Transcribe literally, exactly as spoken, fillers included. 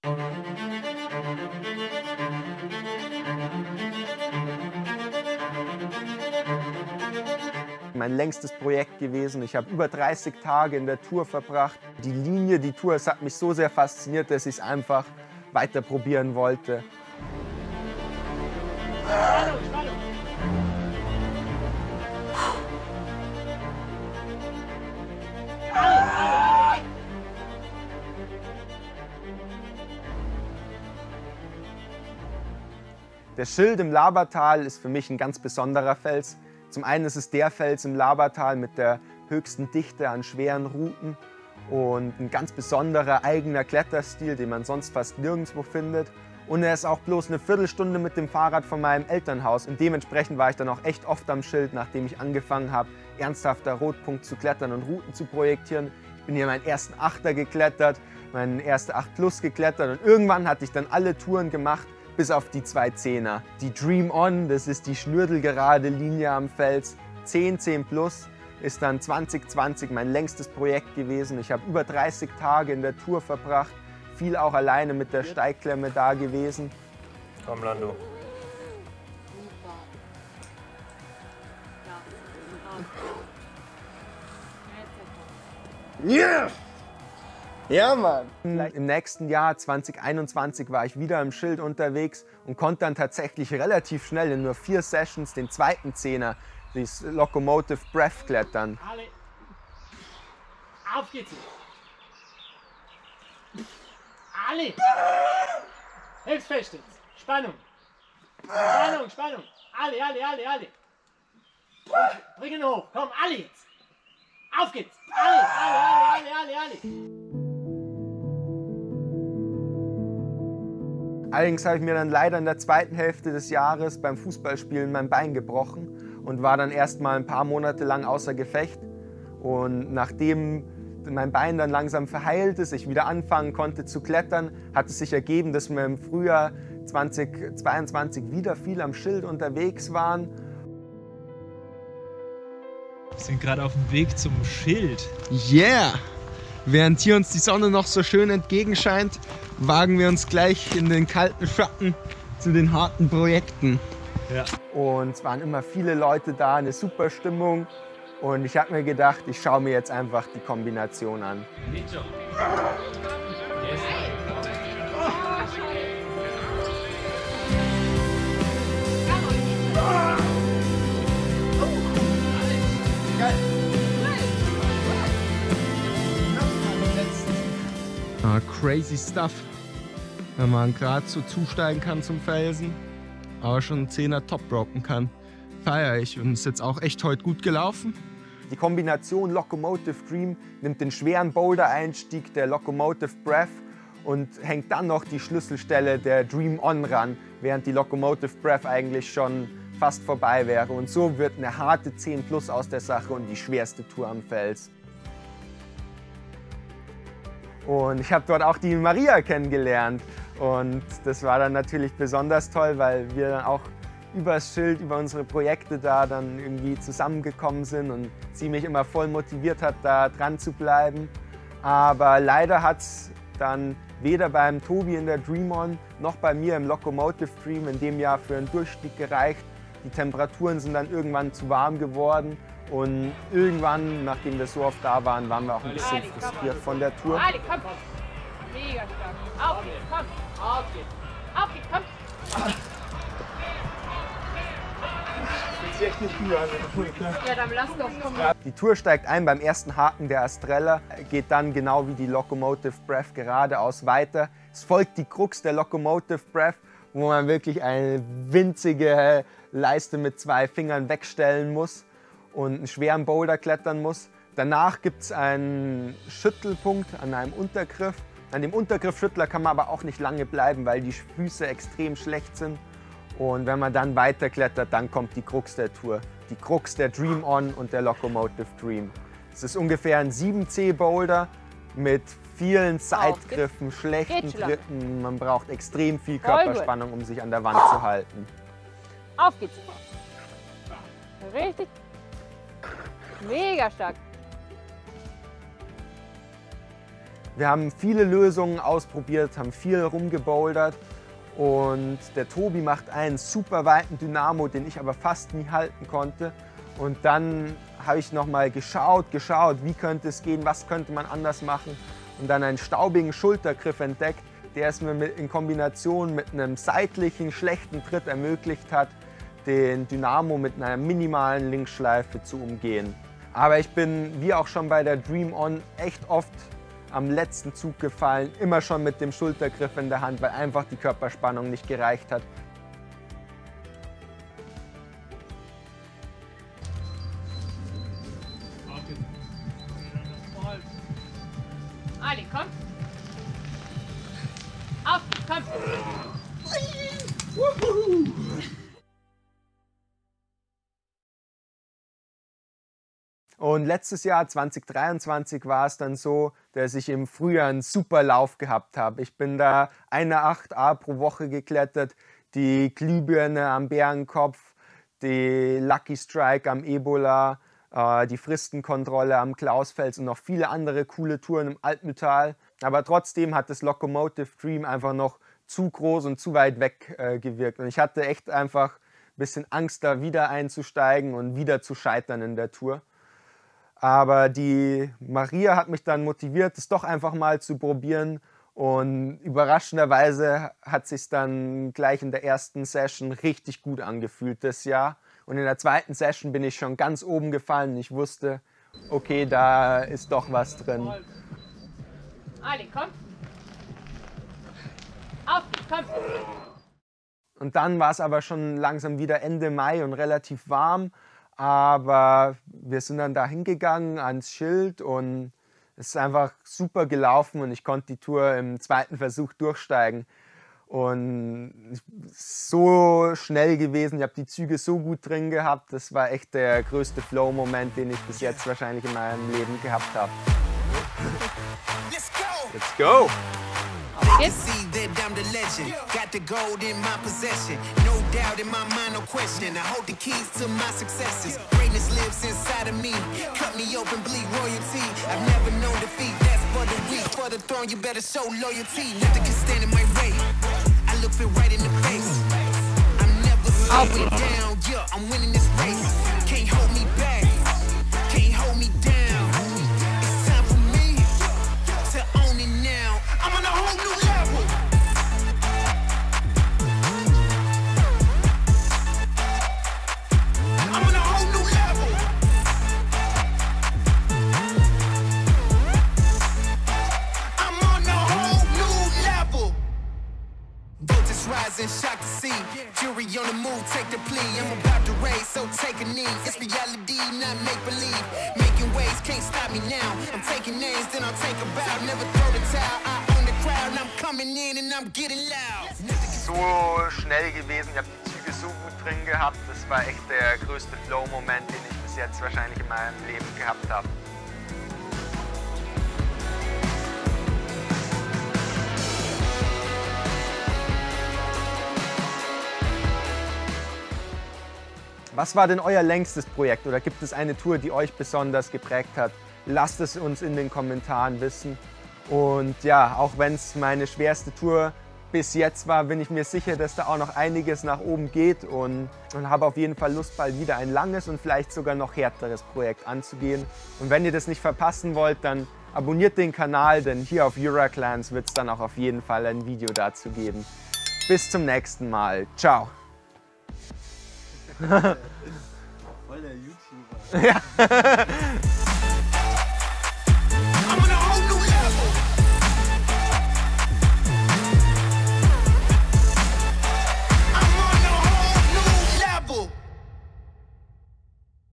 Mein längstes Projekt gewesen. Ich habe über dreißig Tage in der Tour verbracht. Die Linie, die Tour, es hat mich so sehr fasziniert, dass ich es einfach weiter probieren wollte. Spannung, Spannung. Der Schild im Labertal ist für mich ein ganz besonderer Fels. Zum einen ist es der Fels im Labertal mit der höchsten Dichte an schweren Routen und ein ganz besonderer eigener Kletterstil, den man sonst fast nirgendwo findet. Und er ist auch bloß eine Viertelstunde mit dem Fahrrad von meinem Elternhaus. Und dementsprechend war ich dann auch echt oft am Schild, nachdem ich angefangen habe, ernsthafter Rotpunkt zu klettern und Routen zu projektieren. Ich bin hier meinen ersten Achter geklettert, meinen ersten acht plus geklettert und irgendwann hatte ich dann alle Touren gemacht, bis auf die zwei Zehner. Die Dream On, das ist die schnürdelgerade Linie am Fels. zehn, zehn plus ist dann zwanzig zwanzig mein längstes Projekt gewesen. Ich habe über dreißig Tage in der Tour verbracht, viel auch alleine mit der Steigklemme da gewesen. Komm, Lando. Yeah! Ja, Mann! Im nächsten Jahr, zwanzig einundzwanzig, war ich wieder im Schild unterwegs und konnte dann tatsächlich relativ schnell in nur vier Sessions den zweiten Zehner, das Locomotive Breath, klettern. Alle. Auf geht's! Alle! Hält's fest jetzt! Spannung! Spannung, Spannung! Alle, alle, alle, alle! Bring ihn hoch! Komm, alle jetzt! Auf geht's! Alle, alle, alle, alle, alle, alle! Allerdings habe ich mir dann leider in der zweiten Hälfte des Jahres beim Fußballspielen mein Bein gebrochen und war dann erst mal ein paar Monate lang außer Gefecht. Und nachdem mein Bein dann langsam verheilt ist, ich wieder anfangen konnte zu klettern, hat es sich ergeben, dass wir im Frühjahr zwanzig zweiundzwanzig wieder viel am Schild unterwegs waren. Wir sind gerade auf dem Weg zum Schild. Yeah! Während hier uns die Sonne noch so schön entgegenscheint, wagen wir uns gleich in den kalten Schatten zu den harten Projekten. Ja. Und es waren immer viele Leute da, eine super Stimmung. Und ich habe mir gedacht, ich schaue mir jetzt einfach die Kombination an. Ah, crazy stuff, wenn man gerade so zusteigen kann zum Felsen, aber schon einen Zehner Top rocken kann. Feiere ich und ist jetzt auch echt heute gut gelaufen. Die Kombination Locomotive Dream nimmt den schweren Boulder-Einstieg der Locomotive Breath und hängt dann noch die Schlüsselstelle der Dream On ran, während die Locomotive Breath eigentlich schon fast vorbei wäre. Und so wird eine harte zehn plus aus der Sache und die schwerste Tour am Fels. Und ich habe dort auch die Maria kennengelernt und das war dann natürlich besonders toll, weil wir dann auch übers Schild, über unsere Projekte da dann irgendwie zusammengekommen sind und sie mich immer voll motiviert hat, da dran zu bleiben. Aber leider hat es dann weder beim Tobi in der Dream On noch bei mir im Locomotive Dream in dem Jahr für einen Durchstieg gereicht. Die Temperaturen sind dann irgendwann zu warm geworden. Und irgendwann, nachdem wir so oft da waren, waren wir auch ein bisschen frustriert von der Tour. Ali, komm! Mega stark! Auf geht's, komm! Auf geht's! Auf geht's, komm! Ja, dann lass doch, komm! Die Tour steigt ein beim ersten Haken der Astrella, geht dann genau wie die Locomotive Breath geradeaus weiter. Es folgt die Krux der Locomotive Breath, wo man wirklich eine winzige Leiste mit zwei Fingern wegstellen muss und einen schweren Boulder klettern muss. Danach gibt es einen Schüttelpunkt an einem Untergriff. An dem Untergriffschüttler kann man aber auch nicht lange bleiben, weil die Füße extrem schlecht sind. Und wenn man dann weiterklettert, dann kommt die Krux der Tour. Die Krux der Dream On und der Locomotive Dream. Es ist ungefähr ein sieben C Boulder mit vielen Seitgriffen, schlechten Tritten. Man braucht extrem viel Körperspannung, um sich an der Wand zu halten. Auf geht's! Richtig! Mega stark. Wir haben viele Lösungen ausprobiert, haben viel rumgebouldert und der Tobi macht einen super weiten Dynamo, den ich aber fast nie halten konnte. Und dann habe ich nochmal geschaut, geschaut, wie könnte es gehen, was könnte man anders machen und dann einen staubigen Schultergriff entdeckt, der es mir in Kombination mit einem seitlichen, schlechten Tritt ermöglicht hat, den Dynamo mit einer minimalen Linksschleife zu umgehen. Aber ich bin, wie auch schon bei der Dream On, echt oft am letzten Zug gefallen, immer schon mit dem Schultergriff in der Hand, weil einfach die Körperspannung nicht gereicht hat. Ali, komm! Auf, komm! Und letztes Jahr, zwanzig dreiundzwanzig, war es dann so, dass ich im Frühjahr einen super Lauf gehabt habe. Ich bin da eine acht A pro Woche geklettert, die Glühbirne am Bärenkopf, die Lucky Strike am Ebola, äh, die Fristenkontrolle am Klausfels und noch viele andere coole Touren im Altmühltal. Aber trotzdem hat das Locomotive Dream einfach noch zu groß und zu weit weg äh, gewirkt. Und ich hatte echt einfach ein bisschen Angst, da wieder einzusteigen und wieder zu scheitern in der Tour. Aber die Maria hat mich dann motiviert, es doch einfach mal zu probieren. Und überraschenderweise hat es sich dann gleich in der ersten Session richtig gut angefühlt das Jahr. Und in der zweiten Session bin ich schon ganz oben gefallen. Ich wusste, okay, da ist doch was drin. Ali, komm! Auf, komm! Und dann war es aber schon langsam wieder Ende Mai und relativ warm. Aber wir sind dann da hingegangen ans Schild und es ist einfach super gelaufen und ich konnte die Tour im zweiten Versuch durchsteigen. Und so schnell gewesen, ich habe die Züge so gut drin gehabt, das war echt der größte Flow-Moment, den ich bis jetzt wahrscheinlich in meinem Leben gehabt habe. Let's go! Jetzt. I'm the legend, got the gold in my possession. No doubt in my mind, no question. I hold the keys to my successes. Greatness lives inside of me. Cut me open, bleed royalty. I've never known defeat. That's for the weak. For the throne, you better show loyalty. Nothing can stand in my way. I look it right in the face. I'm never slowing down. Yeah, I'm winning this race. Can't hold me back. Can't hold me down. It's time for me to own it now. I'm on a whole new level. And shocked to see jury on the move, take the plea. I'm about to raise, so take a knee. It's reality, not make believe. Making waves can't stop me now. I'm taking names, then I'll take a bow. Never throw the towel. I own the crowd. I'm coming in and I'm getting loud. So schnell gewesen, ich habe die Züge so gut drin gehabt. Das war echt der größte Flow-Moment, den ich bis jetzt wahrscheinlich in meinem Leben gehabt habe. Was war denn euer längstes Projekt oder gibt es eine Tour, die euch besonders geprägt hat? Lasst es uns in den Kommentaren wissen. Und ja, auch wenn es meine schwerste Tour bis jetzt war, bin ich mir sicher, dass da auch noch einiges nach oben geht und, und habe auf jeden Fall Lust, bald wieder ein langes und vielleicht sogar noch härteres Projekt anzugehen. Und wenn ihr das nicht verpassen wollt, dann abonniert den Kanal, denn hier auf Euroclans wird es dann auch auf jeden Fall ein Video dazu geben. Bis zum nächsten Mal. Ciao. Voll der YouTuber. Ja.